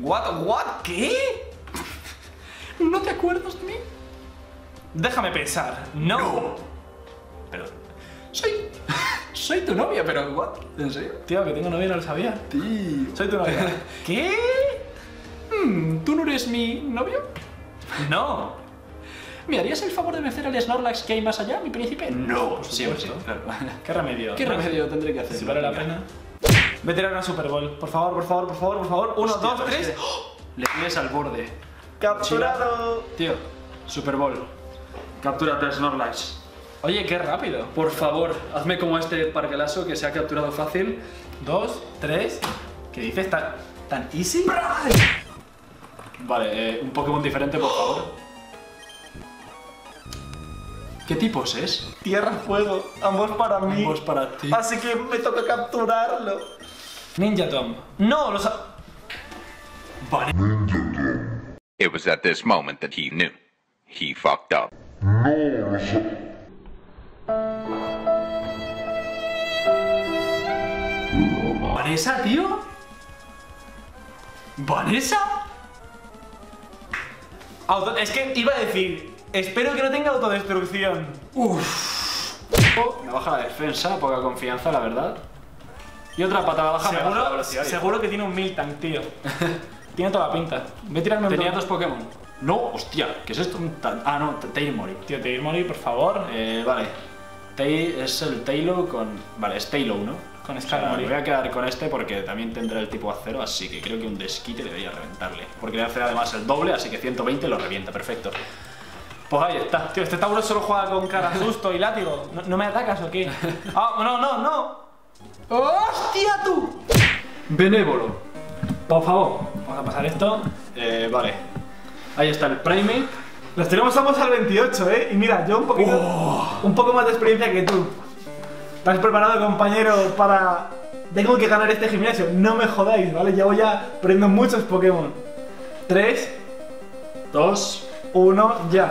What? ¿Qué? ¿No te acuerdas de mí? Déjame pensar. No. Pero... Soy tu novia, pero... ¿What? ¿En serio? Tío, que tengo novia no lo sabía. Tío... Soy tu novia. ¿Qué? ¿Tú no eres mi novio? No. ¿Me harías el favor de vencer al Snorlax que hay más allá, mi príncipe? No, por Siempre, sí, supuesto. claro. ¿Qué remedio? ¿Qué remedio tendré que hacer? Si vale la pena. Voy a tirar una Super Bowl. Por favor. 1, Hostia, 2, pero es 3. que le tienes al borde. ¡Capturado! Tío, Super Bowl. Captúrate a Snorlax. Oye, qué rápido. Por favor, hazme como este parguelazo que se ha capturado fácil. 2, 3. ¿Qué dices? ¿Tan easy? Vale, un Pokémon diferente, por favor. ¿Qué tipos es? Tierra, fuego. Ambos para mí. Ambos para ti. Así que me toca capturarlo. Ninja Tom. No, los... Vale. It was at this moment that he knew. He fucked up. ¿Vanessa, tío? ¿Vanessa? Es que iba a decir... Espero que no tenga autodestrucción. Uff. Me baja la defensa, poca confianza, la verdad. Y otra patada baja me baja la velocidad. Seguro que tiene un Miltank, tío. Tiene toda la pinta. Voy a tirarme un... Tenía dos Pokémon. No, hostia, ¿qué es esto? Ah, no, Tailmori. Tío, te morir, por favor. Vale. Es el Tailo con... Vale, es Tailo 1. Con O sea, Skarmory. me voy a quedar con este porque también tendrá el tipo acero, así que creo que un desquite debería reventarle. Porque le hace además el doble, así que 120 lo revienta, perfecto. Pues ahí está. Tío, este Tauro solo juega con cara susto y látigo. ¿No me atacas o qué? ¡Ah, no! ¡Hostia, tú! Benévolo. Por favor. Vamos a pasar esto. Vale. Ahí está el Primate. Los tenemos ambos al 28, ¿eh? Y mira, yo un poco más de experiencia que tú. ¿Estás preparado, compañero, para... Tengo que ganar este gimnasio? No me jodáis, ¿vale? Llevo ya perdiendo muchos Pokémon. 3, 2, 1, ya.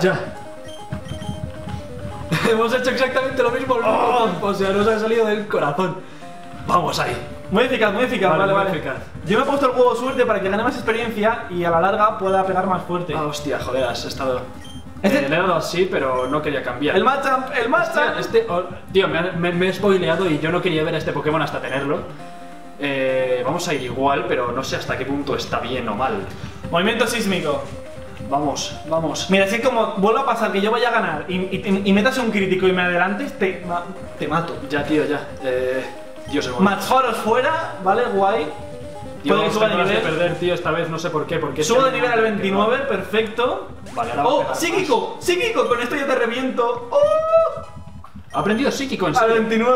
Hemos hecho exactamente lo mismo al mismo tiempo, o sea, nos ha salido del corazón. Vamos ahí. Muy eficaz, vale. Muy eficaz. Yo me he puesto el huevo suerte para que gane más experiencia y a la larga pueda pegar más fuerte. Ah, hostia, joder, has estado... Le he dado así, pero no quería cambiar. El Machamp. Tío, me he spoileado y yo no quería ver a este Pokémon hasta tenerlo. Vamos a ir igual, pero no sé hasta qué punto está bien o mal. Movimiento sísmico. Vamos. Mira, si como vuelva a pasar que yo vaya a ganar y metas un crítico y me adelantes, te mato. Ya, tío, ya. Dios, el Matchoros fuera, ¿vale? Guay. Tío, Puede que suba de de nivel. perder, tío, esta vez no sé por qué. Porque Subo de nivel al 29, perfecto. Vale, ahora va a ¡Oh, pegar psíquico! ¡Psíquico! Con esto yo te reviento. ¡Oh! ¿Ha aprendido psíquico en Al serio? 29.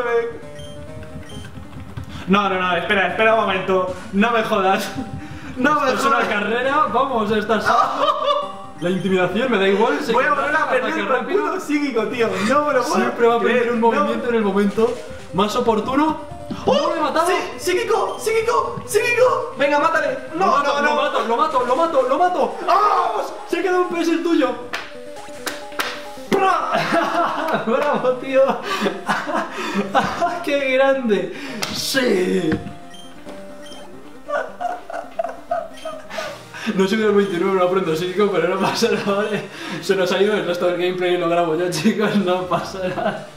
No, espera un momento. No me jodas. No me Es una jodas. carrera, vamos, estás... La intimidación me da igual. Voy a volver a perder el puto psíquico, tío. No me lo puedo Siempre va a creer. aprender un movimiento en el momento más oportuno. ¡Oh! ¡No lo he matado! ¡Sí! ¡Psíquico! ¡Venga, mátale! Lo mato. ¡Vamos! Se ha quedado un PS el tuyo. Bravo, tío. ¡Qué grande! ¡Sí! No soy del 29, no aprendo psíquico, pero no pasa nada, ¿vale? Se nos ha ido el resto del gameplay y lo grabo yo, chicos, no pasa nada.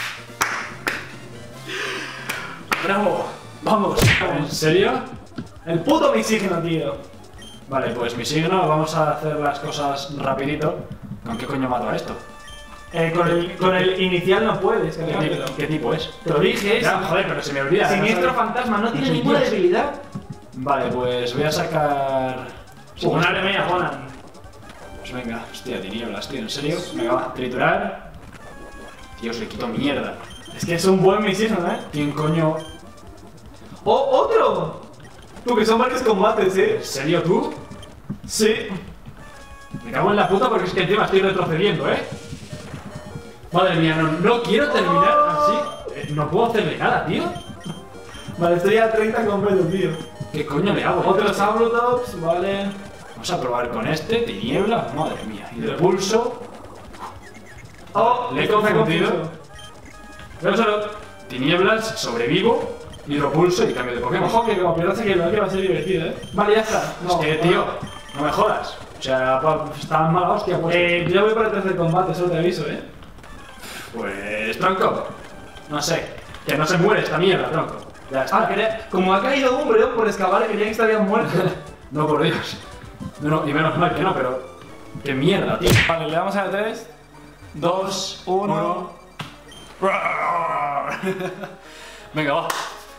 ¡Bravo! ¡Vamos! ¿En serio? El puto misígeno, tío. Vale, pues mi signo, vamos a hacer las cosas rapidito. ¿Con qué coño mato a esto? Con el inicial no puedes, cargártelo. ¿Qué tipo es? Te lo dije, Ya, joder, pero se me olvida. Siniestro no sabe- fantasma, no tiene soy ninguna Dios. debilidad. Vale, pues voy a sacar... Una aremia, Juana. Pues venga, hostia, tinieblas, tío, ¿en serio? Venga, va, triturar. Dios, le quito mierda. Es que es un buen misígeno, ¿eh? ¿Quién coño? ¡Oh, otro! Tú, que son varios combates, ¿eh? ¿En serio tú? Sí. Me cago en la puta porque es que encima estoy retrocediendo, ¿eh? Madre mía, no quiero terminar así. No puedo hacerle nada, tío. Vale, estoy a 30 completos, tío. ¿Qué coño le hago? Otros Ablotops, vale. Vamos a probar con este, tiniebla, madre mía. Y de pulso. Oh, Le he esto me ha confundido. confuso. Pero solo tinieblas, sobrevivo. Hidropulso y cambio de Pokémon. Ojo que como pierdas aquí el que va a ser divertido, Vale, ya está. Es que, tío, no me jodas. O sea, está mala hostia, pues. Yo voy para el tercer combate, solo te aviso, Pues, tronco. No sé. Que no se muere esta mierda, tronco. Ya está. Como ha caído un Umbreon por excavar, quería que estarían muertos. No, por Dios. No, y menos mal que no, pero. ¡Qué mierda, tío! Vale, le damos a la 3, 2, 1. Venga, va.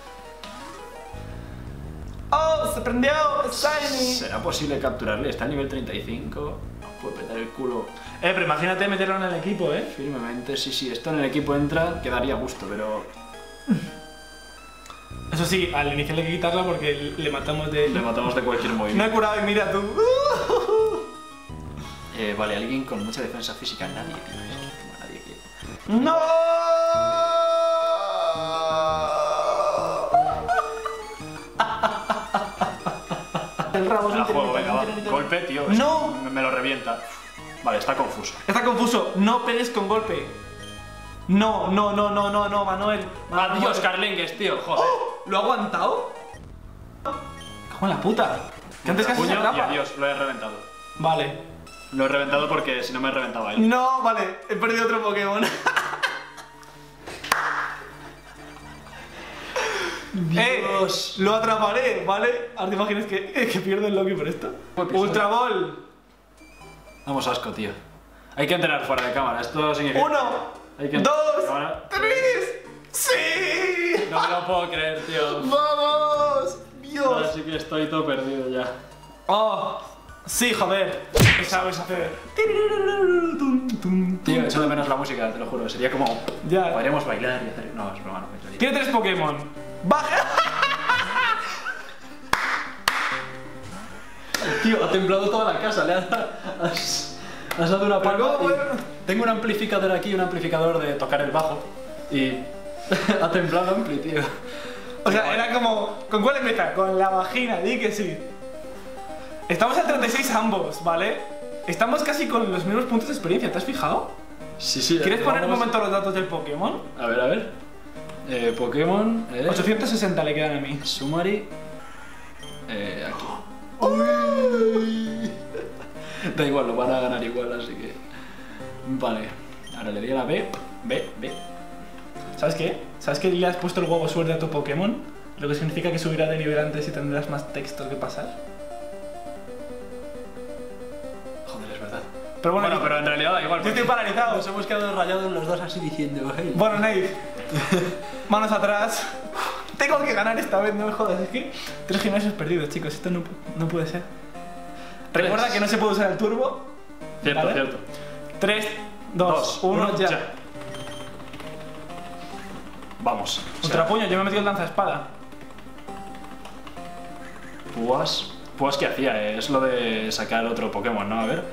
¡Oh! ¡Se prendió! ¡Shiny! ¿Será posible capturarle? Está a nivel 35. Puede petar el culo Pero imagínate meterlo en el equipo, firmemente. Sí, esto en el equipo entra, quedaría a gusto, pero. Eso sí, al inicial hay que quitarla porque le matamos de... Le matamos de cualquier No movimiento. he curado y mira tú. Vale, alguien con mucha defensa física. Nadie, tío. Es que nadie quiere. ¡No! El rabo Me la juego, venga, va. Golpe, tío. No. Me lo revienta. Vale, está confuso. Está confuso. No pegues con golpe. No, Manuel. Adiós, Carlengues, tío. Joder. ¿Lo ha aguantado? Cago en la puta. Que antes casi se Puño y atrapa. adiós, lo he reventado. Vale. Lo he reventado porque si no me reventaba él. No, vale. He perdido otro Pokémon. Dios. Lo atraparé, ¿vale? Ahora te imaginas que pierde el Loki por esto. Ultra Ball. Vamos, asco, tío. Hay que entrenar fuera de cámara. Esto significa. 1, Hay que 2, Ahora- 3. ¡Sí! No me lo puedo creer, tío. ¡Vamos! Ahora ¡Dios! sí que estoy todo perdido ya. ¡Oh! Sí, joder. Sabes hacer. Tío, echo de menos la música, te lo juro. Sería como. Ya. Podríamos bailar y hacer. No, es broma, no. Tiene 3 Pokémon. ¡Baja! Tío, ha temblado toda la casa. Has dado una Pero palma. ¿cómo, y- bueno? Tengo un amplificador aquí, un amplificador de tocar el bajo. Y. ha temblado ampli, tío. O sea, era como. ¿Con cuál empieza? Con la vagina, di que sí. Estamos a 36 ambos, ¿vale? Estamos casi con los mismos puntos de experiencia, ¿te has fijado? Sí. ¿Quieres poner un vamos- momento los datos del Pokémon? A ver. Pokémon. 860 le quedan a mí. Sumari. Aquí. Da igual, lo van a ganar igual, así que. Vale. Ahora le di a la B. B. ¿Sabes qué? ¿Sabes que le has puesto el huevo suerte a tu Pokémon? Lo que significa que subirá de nivel antes y tendrás más texto que pasar. Joder, es verdad. Pero bueno, Pero en realidad da igual. yo estoy porque paralizado. Nos hemos quedado rayados los dos así diciendo. "Hey". Bueno, Nate, manos atrás. Tengo que ganar esta vez, no me jodas. Es que 3 gimnasios perdidos, chicos. Esto no puede ser. Recuerda que no se puede usar el turbo. Cierto. 3, 2, 1, ya. Vamos. Ultrapuño, yo me he metido el lanzaespada. Pues ¿qué hacía? Es lo de sacar otro Pokémon, ¿no? A ver.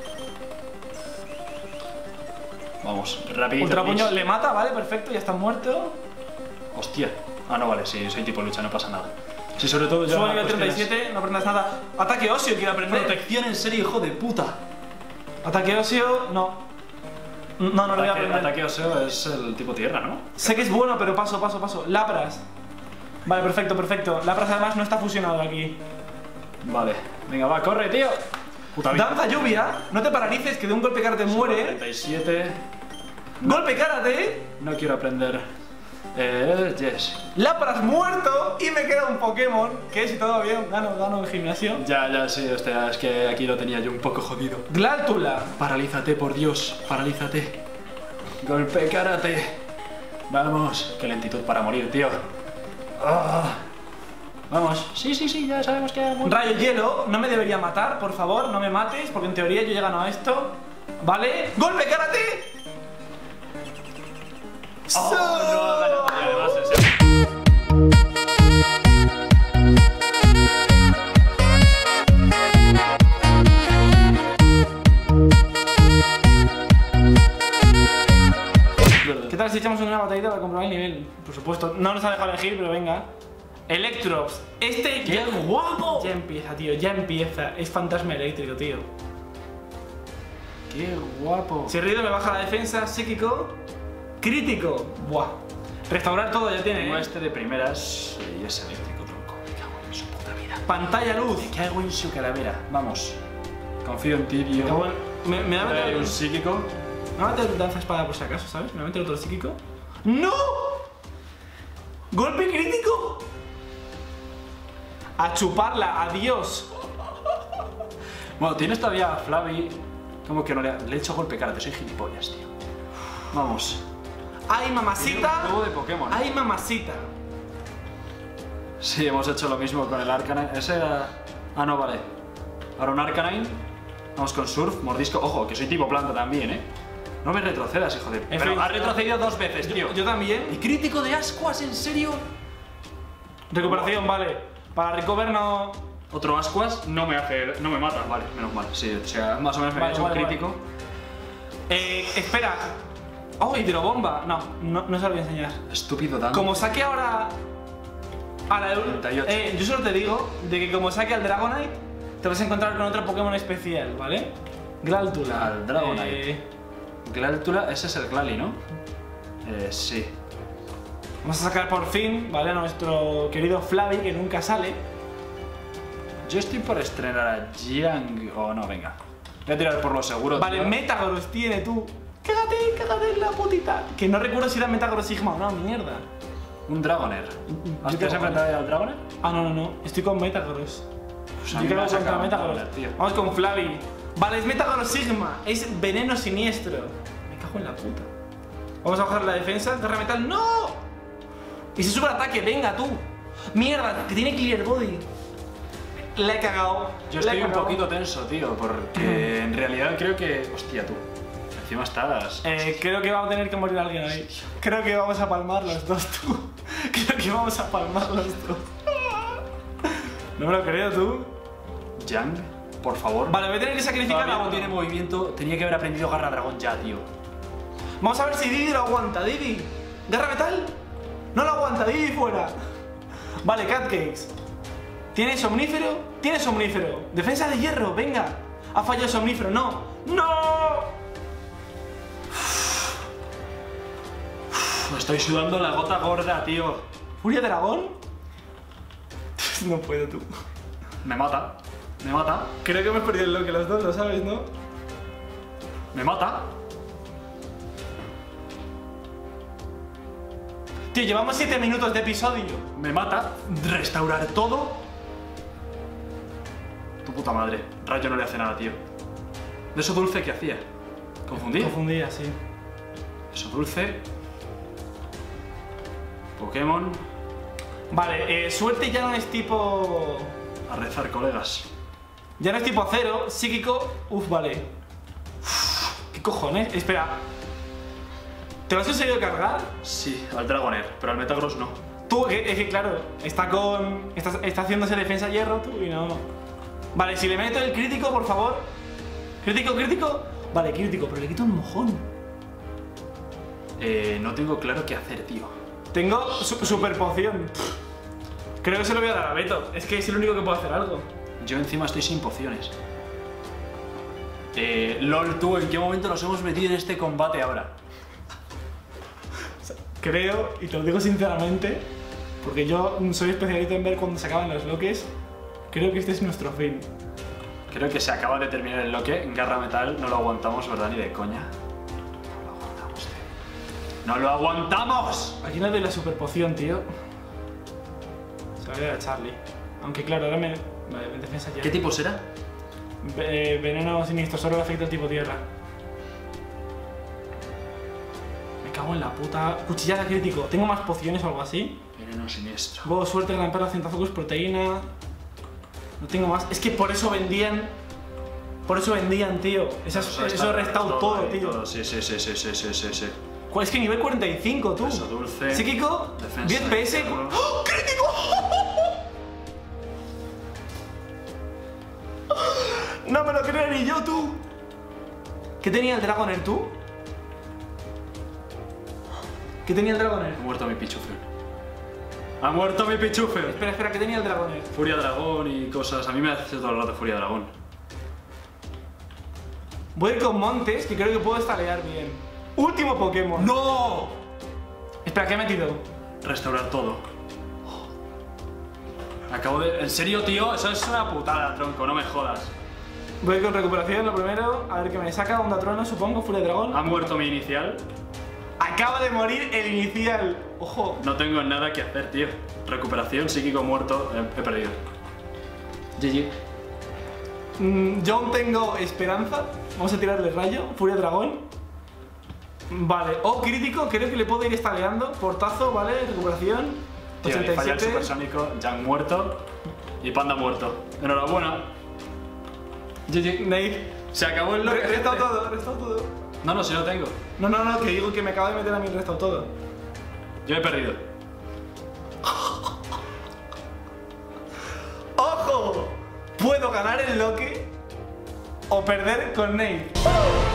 Vamos, rapidito. Ultrapuño please. le mata, vale, perfecto, ya está muerto. Hostia. Ah, no, vale, sí, soy tipo lucha, no pasa nada. Sí, sobre todo yo. Subo a las nivel cuestiones- 37, no aprendas nada. Ataque óseo, quiero aprender. Protección en serio, hijo de puta. Ataque óseo, no. No lo voy a aprender. Ataque oseo es el tipo tierra, ¿no? Sé que es bueno, pero paso. Lapras. Vale, perfecto. Lapras además no está fusionado aquí. Vale. Venga, va, corre, tío. Puta vida. Danza lluvia, no te paralices, que de un golpe cara te muere. 37. Golpe karate, No quiero aprender. Yes. Lapras muerto y me queda un Pokémon que si todo bien gano el gimnasio. Ya, sí, hostia, es que aquí lo tenía yo un poco jodido. Gláltula. Paralízate, por Dios, paralízate. Golpe karate. Vamos. Qué lentitud para morir, tío. Ah. Vamos. Sí, ya sabemos que... Rayo hielo, no me debería matar, por favor, no me mates, porque en teoría yo ya he ganado a esto. ¿Vale? ¡Golpe karate! Oh, no, ganado. Y además ese... ¿Qué tal si echamos una batallita para comprobar el nivel? Por supuesto, no nos ha dejado elegir, pero venga. Electrops. Este ¡Qué guapo! ya empieza, tío, ya empieza. Es fantasma eléctrico, tío. ¡Qué guapo! Si ruido me baja la defensa, psíquico, crítico. Buah. Restaurar todo ya tiene, Tengo este de primeras y es eléctrico, tronco. Me cago en su puta vida. Pantalla luz. Me cago en su calavera. Vamos. Confío en ti, tío. Me cago en- me va a Trae meter un psíquico. Me va a meter danza espada por si acaso, ¿sabes? Me va a meter otro psíquico. ¡No! ¡Golpe crítico! A chuparla, adiós. Bueno, tienes todavía a Flavi. Como que no le he hecho golpe cara, te soy gilipollas, tío. Vamos. ¡Ay, mamacita! Un juego de Pokémon. ¡Ay, mamacita! Sí, hemos hecho lo mismo con el Arcanine. Ese era... Ah, no, vale. Ahora un Arcanine. Vamos con Surf, mordisco. Ojo, que soy tipo planta también, ¿eh? No me retrocedas, hijo de... Pero fin, has retrocedido 2 veces, tío. Yo también. ¿Y crítico de Ascuas, en serio? Recuperación, vale. Para recover no... Otro Ascuas no me mata. Vale, menos mal. Sí, o sea, más o menos me Vale, ha hecho vale, un crítico. Espera. ¡Oh, hidrobomba! No se lo voy a enseñar. Estúpido Dan. Como saque ahora... A la 38. yo solo te digo de que como saque al Dragonite, te vas a encontrar con otro Pokémon especial, ¿vale? Gláltula. Al Dragonite. Gláltula, ese es el Glalie, ¿no? Sí. Vamos a sacar por fin, ¿vale? A nuestro querido Flavi, que nunca sale. Yo estoy por estrenar a Jiang... Oh, no, venga. Voy a tirar por lo seguro. Vale, tío. Metagross tiene tú. Cágate en la putita. Que no recuerdo si era Metagross Sigma o no, mierda. Un Dragonair. ¿Has Yo tengo- enfrentado ya al Dragonair? Ah, no. Estoy con Metagross. Pues a Yo mí me creo ha que sacado contra un Metagross. Dragonair, tío. Vamos con Flavi. Vale, es Metagross Sigma. Es veneno siniestro. Me cago en la puta. Vamos a bajar la defensa. Garra metal. ¡No! Y se sube el ataque. Venga, tú. Mierda, que tiene Clear Body. La he cagado. Yo La he estoy un cagado. poquito tenso, tío, porque en realidad creo que... Hostia, tú. Encima estás... Creo que va a tener que morir alguien ahí. Creo que vamos a palmar los dos, tú. Creo que vamos a palmar los dos. No me lo creo, tú. Yang, por favor. Vale, voy a tener que sacrificar Todavía a no uno. tiene movimiento. Tenía que haber aprendido Garra Dragón ya, tío. Vamos a ver si Didi lo aguanta. Didi. Garra metal. No lo aguanta. Didi fuera. Vale, Catcakes. ¿Tiene somnífero? Tiene somnífero. Defensa de hierro, venga. Ha fallado somnífero. No. ¡No! Me estoy sudando la gota gorda, tío. ¿Furia dragón? No puedo, tú. Me mata. Me mata. Creo que hemos perdido el loque los dos, lo sabes, ¿no? Me mata. Tío, llevamos 7 minutos de episodio. Me mata. Restaurar todo. Tu puta madre. Rayo no le hace nada, tío. De eso dulce que hacía. ¿Confundí? Confundía, sí. Eso dulce. Pokémon. Vale, suerte ya no es tipo... A rezar, colegas. Ya no es tipo acero, psíquico... Uf, vale. ¿Qué cojones? Espera. ¿Te lo has conseguido cargar? Sí, al Dragonair, pero al Metagross no. Tú, es que claro, está con... Está haciéndose defensa hierro, tú, y no... Vale, si le meto el crítico, por favor. Crítico. Vale, crítico, pero le quito un mojón. No tengo claro qué hacer, tío. Tengo super poción. Creo que se lo voy a dar a Beto. Es que es el único que puede hacer algo. Yo encima estoy sin pociones. LOL, tú, ¿en qué momento nos hemos metido en este combate ahora? Creo, y te lo digo sinceramente, porque yo soy especialista en ver cuando se acaban los bloques, creo que este es nuestro fin. Creo que se acaba de terminar el bloque. En Garra Metal no lo aguantamos, ¿verdad? Ni de coña. No lo aguantamos, tío. ¡No lo aguantamos! Aquí no doy la super poción, tío. Se va a ir a Charlie. Aunque claro, ahora me... Vale, me defensa ya. ¿Qué tipo será? Veneno siniestro, solo le afecta al tipo tierra. Me cago en la puta... Cuchillada crítico. ¿Tengo más pociones o algo así? Veneno siniestro. Huevo, suerte, gran perla, centazocus, proteína... No tengo más. Es que por eso vendían... Por eso vendían, tío. Eso ha restado todo, tío. Sí. ¿Cuál es que nivel 45, tú? Eso dulce. Psíquico, Defensa 10 PS. de hierro. ¡Oh, ¡crítico! No me lo creo ni yo, tú. ¿Qué tenía el Dragonair, tú? ¿Qué tenía el Dragonair? Ha muerto mi Pichufel. ¡Ha muerto mi Pichufel! Espera, ¿qué tenía el Dragonair? Furia Dragón y cosas. A mí me hace todo el rato Furia Dragón. Voy a ir con Montes, que creo que puedo estalear bien. Último Pokémon. ¡No! Espera, ¿qué he metido? Restaurar todo. Acabo de... ¿En serio, tío? Eso es una putada, tronco, no me jodas. Voy con recuperación, lo primero. A ver qué me saca. Onda trueno, supongo. Furia de dragón. Ha muerto mi inicial. Acaba de morir el inicial. Ojo. No tengo nada que hacer, tío. Recuperación, psíquico muerto. He perdido. GG. Yo aún tengo esperanza. Vamos a tirarle rayo. Furia de dragón. Vale. Oh, crítico. Creo que le puedo ir estaleando. Portazo, vale. Recuperación. Tío, le falla el 87. supersónico. Jan muerto. Y Panda muerto. Enhorabuena. GG. Nate. Se acabó el loque. Restado todo, restado todo. No, si lo tengo. No, que digo que me acabo de meter a mí restado todo. Yo he perdido. ¡Ojo! Puedo ganar el loque o perder con Nate.